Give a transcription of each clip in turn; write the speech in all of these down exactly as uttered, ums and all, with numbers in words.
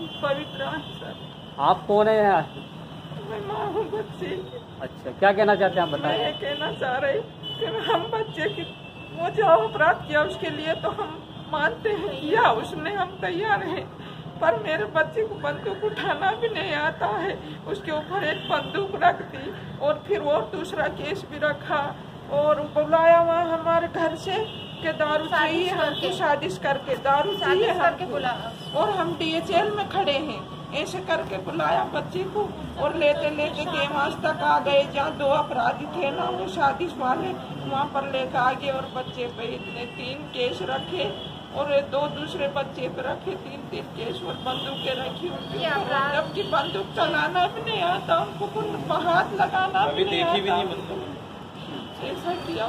पवित्रा sir. आप कौन है? मैं माँ हूँ बच्चे। अच्छा, क्या कहना चाहते हैं आप बताएं? मैं ये कहना चाह रही कि हम बच्चे की वो जो अपराध किया उसके लिए तो हम मानते हैं, किया उसने, हम तैयार हैं, पर मेरे बच्चे को बंदूक उठाना भी नहीं आता है। उसके ऊपर एक बंदूक रख दी और फिर और दूसरा केस भी रखा और बुलाया वहाँ हमारे घर से कि दारू चाहिए हमको, साजिश करके दारू चाहिए हमको, और हम डी एच एल में खड़े हैं, ऐसे करके बुलाया बच्चे को और लेते लेते देवास तक आ गए, जहाँ दो अपराधी थे ना वो साजिश वाले, वहाँ पर लेकर आ गए और बच्चे पे इतने तीन केस रखे और दो दूसरे बच्चे पे रखे तीन तीन केस और बंदूकें रखी उनके ऊपर, जबकि बंदूक चलाना भी नहीं आता उनको, हाथ लगाना भी नहीं आता, ऐसा किया।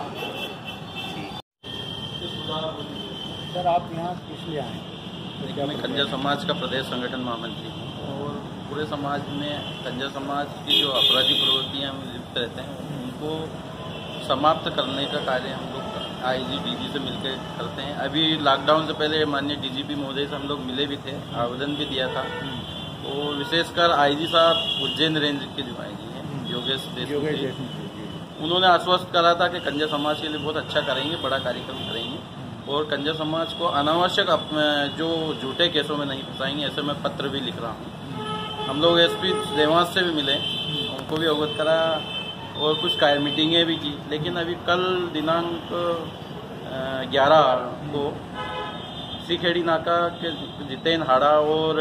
सर आप यहाँ किस लिए आए? मैं कंजर समाज का प्रदेश संगठन महामंत्री हूँ और पूरे समाज में कंजर समाज की जो अपराधी प्रवृत्तियाँ में लिप्त रहते हैं उनको समाप्त करने का कार्य हम लोग आईजी डीजी से मिलकर करते हैं। अभी लॉकडाउन से पहले माननीय डीजीपी महोदय से हम लोग मिले भी थे, आवेदन भी दिया था। तो विशेषकर आईजी साहब उज्जैन रेंज के जो आईजी हैं योगेश देशमुख, उन्होंने आश्वस्त करा था कि कंजर समाज के लिए बहुत अच्छा करेंगे, बड़ा कार्यक्रम करेंगे और कंजर समाज को अनावश्यक जो झूठे केसों में नहीं फंसाएंगे। ऐसे मैं पत्र भी लिख रहा हूँ। हम लोग एसपी देवास से भी मिले, उनको भी अवगत करा और कुछ कार्य मीटिंगें भी की, लेकिन अभी कल दिनांक ग्यारह को सीखेड़ी नाका के जितेन हाड़ा और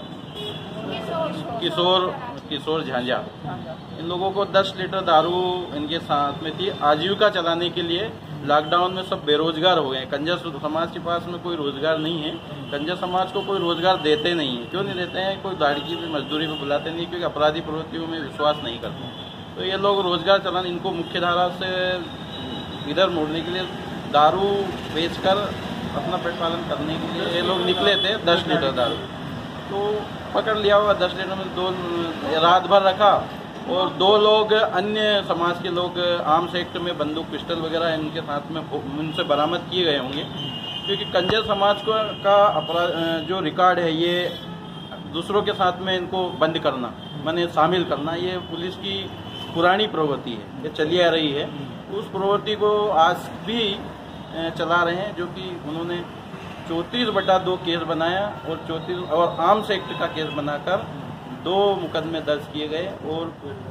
किशोर किशोर झांझा, इन लोगों को दस लीटर दारू इनके साथ में थी। आजीविका चलाने के लिए लॉकडाउन में सब बेरोजगार हो गए। कंजर समाज के पास में कोई रोजगार नहीं है, कंजर समाज को कोई रोजगार देते नहीं है। क्यों नहीं देते हैं? कोई दाढ़ी की भी मजदूरी पे बुलाते नहीं, क्योंकि अपराधी प्रवृत्तियों में विश्वास नहीं करते। तो ये लोग रोजगार चलाने, इनको मुख्य धारा से इधर मोड़ने के लिए दारू बेचकर अपना पेट पालन करने के लिए ये लोग निकले थे। दस लीटर दारू तो पकड़ लिया हुआ, दस लीटर में दो रात भर रखा और दो लोग अन्य समाज के लोग आर्म्स एक्ट में बंदूक पिस्टल वगैरह इनके साथ में उनसे बरामद किए गए होंगे। क्योंकि कंजर समाज को का अपराध जो रिकॉर्ड है, ये दूसरों के साथ में इनको बंद करना, माने शामिल करना, ये पुलिस की पुरानी प्रवृत्ति है, ये चली आ रही है। उस प्रवृत्ति को आज भी चला रहे हैं, जो कि उन्होंने चौंतीस बटा दो केस बनाया और चौंतीस और आर्म्स एक्ट का केस बनाकर दो मुकदमे दर्ज किए गए और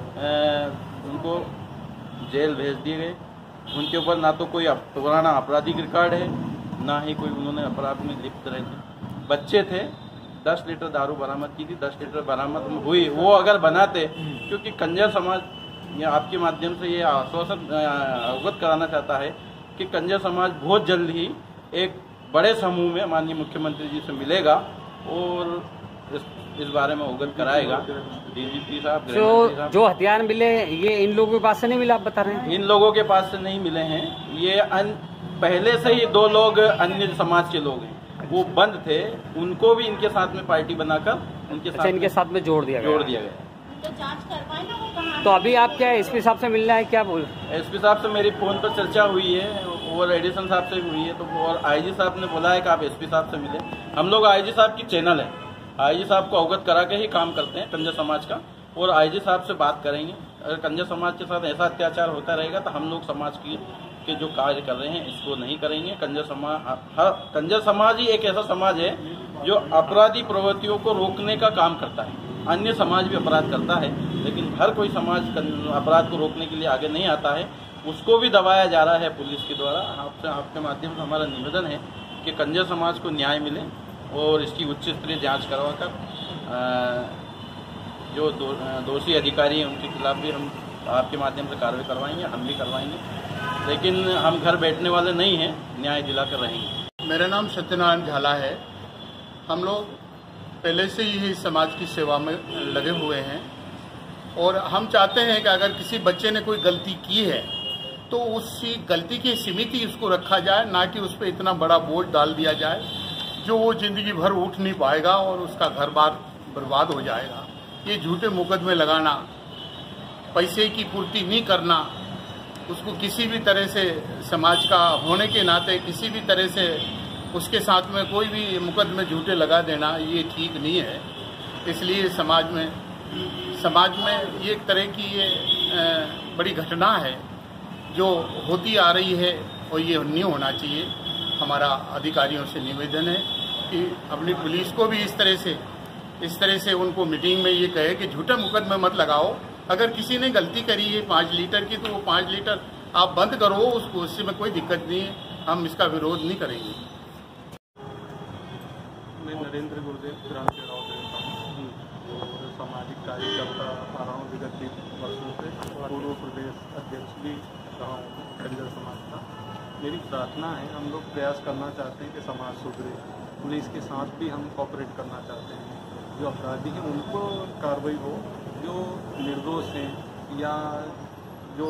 उनको जेल भेज दिए गए। उनके ऊपर ना तो कोई पुराना आपराधिक रिकॉर्ड है, ना ही कोई उन्होंने अपराध में लिप्त रहे थे। बच्चे थे, दस लीटर दारू बरामद की थी, दस लीटर बरामद हुई। वो अगर बनाते, क्योंकि कंजर समाज या आपके माध्यम से ये आश्वासन अवगत कराना चाहता है कि कंजर समाज बहुत जल्द ही एक बड़े समूह में माननीय मुख्यमंत्री जी से मिलेगा और इस, इस बारे में अवगत कराएगा। डीजीपी साहब जो जो हथियार मिले ये इन लोगों के पास से नहीं मिला, आप बता रहे हैं? इन लोगों के पास से नहीं मिले हैं। ये अन, पहले से ही दो लोग अन्य समाज के लोग हैं, वो बंद थे, उनको भी इनके साथ में पार्टी बनाकर उनके साथ इनके साथ में जोड़ दिया जोड़ दिया गया। तो जांच करवाए ना वो कहाँ? तो अभी आप क्या एसपी साहब से मिलना है, क्या बोल? एसपी साहब से मेरी फोन पर चर्चा हुई है और एडिशन साहब से हुई है, तो और आईजी साहब ने बोला है कि आप एसपी साहब से मिले। हम लोग आईजी साहब की चैनल है, आईजी साहब को अवगत करा के ही काम करते हैं कंजर समाज का, और आईजी साहब से बात करेंगे। अगर कंजर समाज के साथ ऐसा अत्याचार होता रहेगा तो हम लोग समाज की के जो कार्य कर रहे हैं इसको नहीं करेंगे। कंजर समाज हर कंजर समाज ही एक ऐसा समाज है जो अपराधी प्रवृत्तियों को रोकने का काम करता है। अन्य समाज भी अपराध करता है, लेकिन हर कोई समाज अपराध को रोकने के लिए आगे नहीं आता है, उसको भी दबाया जा रहा है पुलिस के द्वारा। आपसे आपके माध्यम से हमारा निवेदन है कि कंजर समाज को न्याय मिले और इसकी उच्च स्तरीय जांच करवाकर जो दो, दोषी अधिकारी हैं उनके खिलाफ भी हम आपके माध्यम से कार्रवाई करवाएंगे, हम भी करवाएंगे, लेकिन हम घर बैठने वाले नहीं हैं, न्याय दिलाकर रहेंगे। मेरा नाम सत्यनारायण झाला है। हम लोग पहले से ही समाज की सेवा में लगे हुए हैं और हम चाहते हैं कि अगर किसी बच्चे ने कोई गलती की है तो उसी गलती की सीमित ही उसको रखा जाए, ना कि उस पर इतना बड़ा बोझ डाल दिया जाए जो वो जिंदगी भर उठ नहीं पाएगा और उसका घर बार बर्बाद हो जाएगा। ये झूठे मुकदमे लगाना, पैसे की पूर्ति नहीं करना, उसको किसी भी तरह से समाज का होने के नाते किसी भी तरह से उसके साथ में कोई भी मुकदमे झूठे लगा देना, ये ठीक नहीं है। इसलिए समाज में समाज में ये एक तरह की ये बड़ी घटना है जो होती आ रही है और ये नहीं होना चाहिए। हमारा अधिकारियों से निवेदन है कि अपनी पुलिस को भी इस तरह से इस तरह से उनको मीटिंग में ये कहे कि झूठा मुकदमा मत लगाओ। अगर किसी ने गलती करी है पाँच लीटर की तो वो पाँच लीटर आप बंद करो, उसको उससे में कोई दिक्कत नहीं है, हम इसका विरोध नहीं करेंगे। मैं नरेंद्र गुरुदेव ग्राम के राव देवता हूँ और सामाजिक कार्यकर्ता आ रहा हूँ विगत तीन वर्षों से। पूर्व प्रदेश अध्यक्ष भी रहा हूँ खंजर समाज का। मेरी प्रार्थना है, हम लोग प्रयास करना चाहते हैं कि समाज सुधरे, पुलिस के साथ भी हम कोऑपरेट करना चाहते हैं। जो अपराधी हैं उनको कार्रवाई हो, जो निर्दोष हैं या जो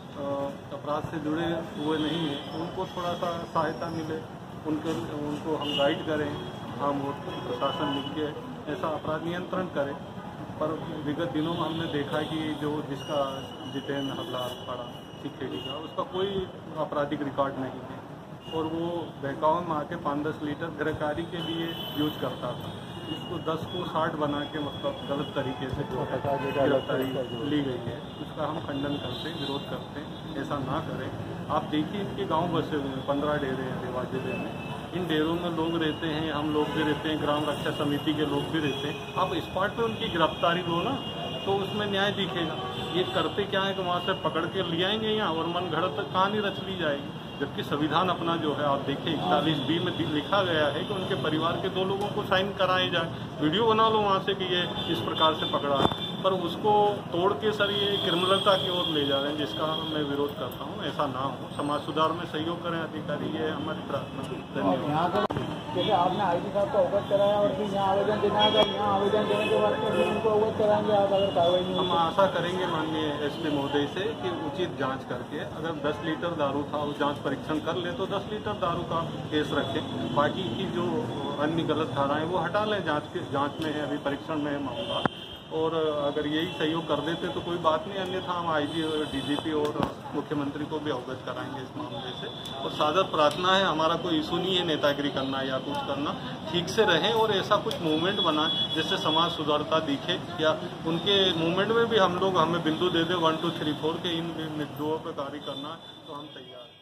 अपराध से जुड़े हुए नहीं हैं उनको थोड़ा सा सहायता मिले, उनके उनको हम गाइड करें, हम प्रशासन मिलके ऐसा अपराध नियंत्रण करें। पर विगत दिनों में हमने देखा कि जो जिसका जितेंद्र हल्लार पड़ा सिखेड़ी का, उसका कोई आपराधिक रिकॉर्ड नहीं है और वो बहकावे में आके पाँच दस लीटर गृहकारी के लिए यूज करता था। इसको दस को साठ बना के मतलब गलत तरीके से जो है गिरफ्तारी ली गई है, उसका हम खंडन करते हैं, विरोध करते हैं। ऐसा ना करें। आप देखिए इनके गांव बसे हुए हैं, पंद्रह डेरे हैं देवास जिले में। इन डेरों में लोग रहते हैं, हम लोग भी रहते हैं, ग्राम रक्षा समिति के लोग भी रहते हैं। आप स्पॉट पे उनकी गिरफ्तारी लो ना, तो उसमें न्याय दिखेगा। ये करते क्या है कि वहाँ से पकड़ के ले आएंगे यहाँ और मन घड़त तक कहानी रच ली जाएगी। जबकि संविधान अपना जो है आप देखिए इकतालीस बी में लिखा गया है कि उनके परिवार के दो लोगों को साइन कराए जाए। वीडियो बना लो वहाँ से कि ये इस प्रकार से पकड़ा है, पर उसको तोड़ के सर ये क्रिमिनलता की ओर ले जा रहे हैं, जिसका मैं विरोध करता हूँ। ऐसा ना हो, समाज सुधार में सहयोग करें अधिकारी, ये हमारी प्रार्थना। धन्यवाद। जैसे आपने आई डी साहब को अवगत कराया और फिर यहाँ आवेदन देना है, अगर यहाँ आवेदन देने के बाद फिर उनको अवगत कराएंगे आप अगर कार्रवाई नहीं? हम आशा करेंगे माननीय एस पी महोदय से कि उचित जांच करके अगर दस लीटर दारू था वो जांच परीक्षण कर ले तो दस लीटर दारू का केस रखें। बाकी की जो अन्य गलत धाराएं वो हटा लें। जांच के जांच में है, अभी परीक्षण में है मामला। और अगर यही सहयोग कर देते तो कोई बात नहीं, अन्यथा हम आईजी और डीजीपी और मुख्यमंत्री को भी अवगत कराएंगे इस मामले से। और सादर प्रार्थना है, हमारा कोई इशू नहीं है नेतागिरी करना या कुछ करना, ठीक से रहें और ऐसा कुछ मूवमेंट बनाएं जिससे समाज सुधरता दिखे, या उनके मूवमेंट में भी हम लोग हमें बिंदु दे दे वन टू थ्री फोर के इन बिंदुओं पर कार्य करना, तो हम तैयार हैं।